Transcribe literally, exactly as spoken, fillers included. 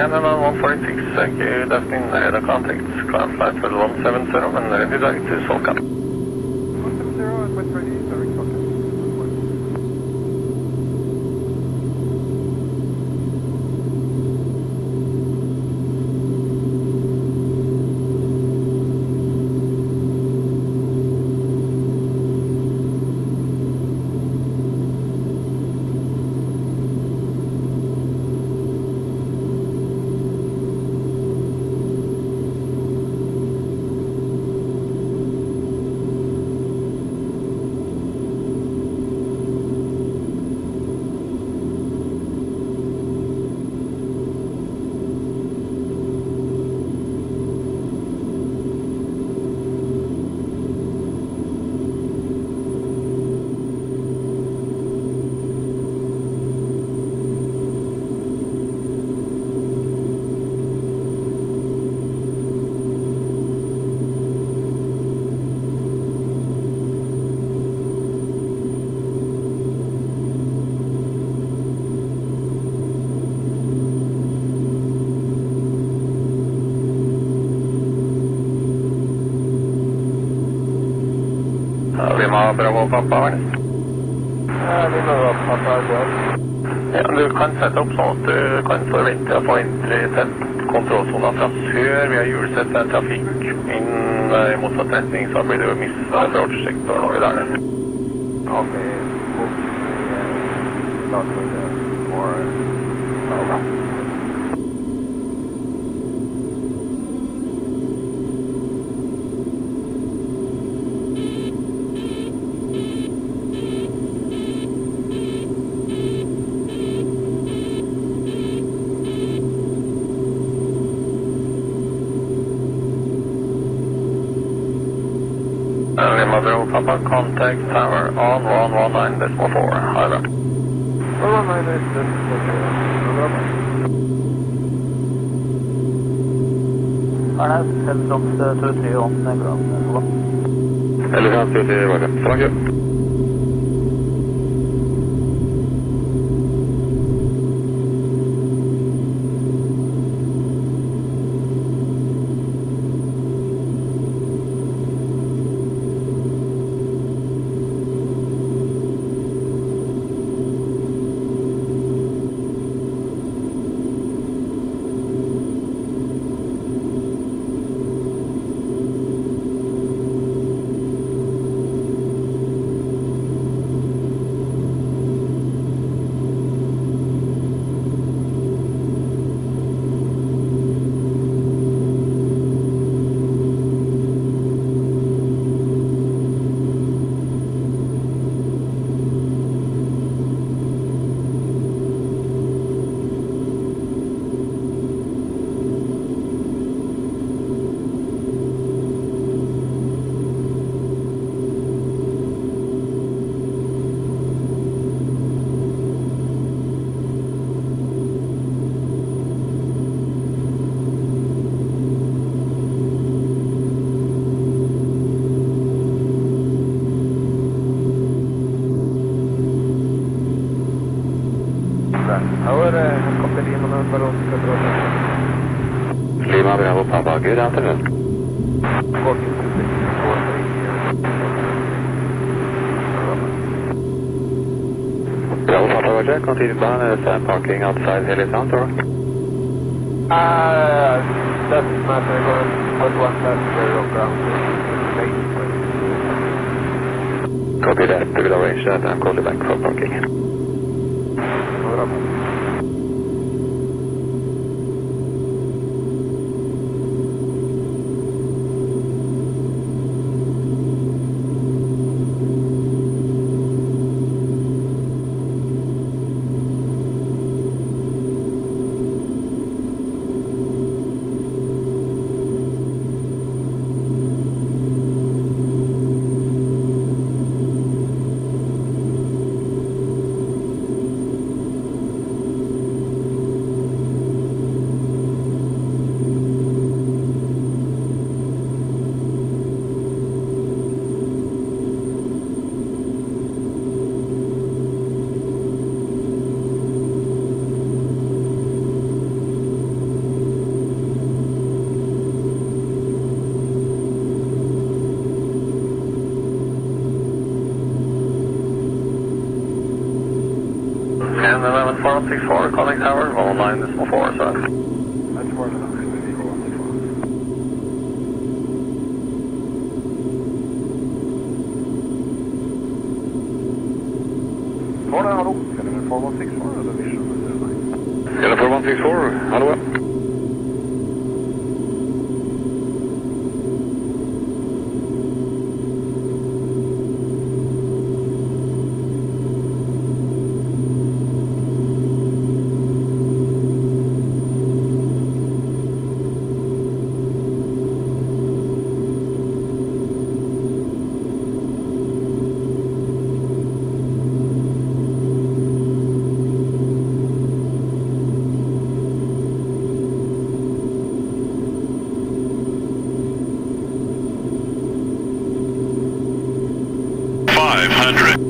Canada one forty-six, thank you. Dustin, radar contact, climb flight for one seven zero, and ready direct to Solcap. one seven zero and west ready, direct contact. Lima Bravo Papa, var det? Ja, Lima Bravo Papa, ja. Ja, du kan sette opp sånn at du kan forvente å få inntre til kontrollsona fra sør via hjulsett til trafikk inn i motsatt retning, så blir det jo mistet approach-sektoren over der. Ok, ok. Start with the more Nova. Lima Bravo Papa, contact tower on one one nine decimal four, Highway. one one nine decimal four. Arnaz, Helicopter two three on the ground. Elephant two three, var det? Thank you. Ahora, helicopter Lima Bravo Papa. Lima Bravo Papa, good afternoon. Walking to six four three here. Bravo Papa, Roger, continue down and stand parking outside Haley Sound, or? Ah, doesn't matter, going put one passenger on ground. Copy that, we will arrange that and call you back for parking. six four, Connex Tower, one nine decimal four, sir. That's more than enough. Maybe go on this one. Four, hallo. Skal det være four one six four eller Vision? Skal det four one six four, hallo? five hundred.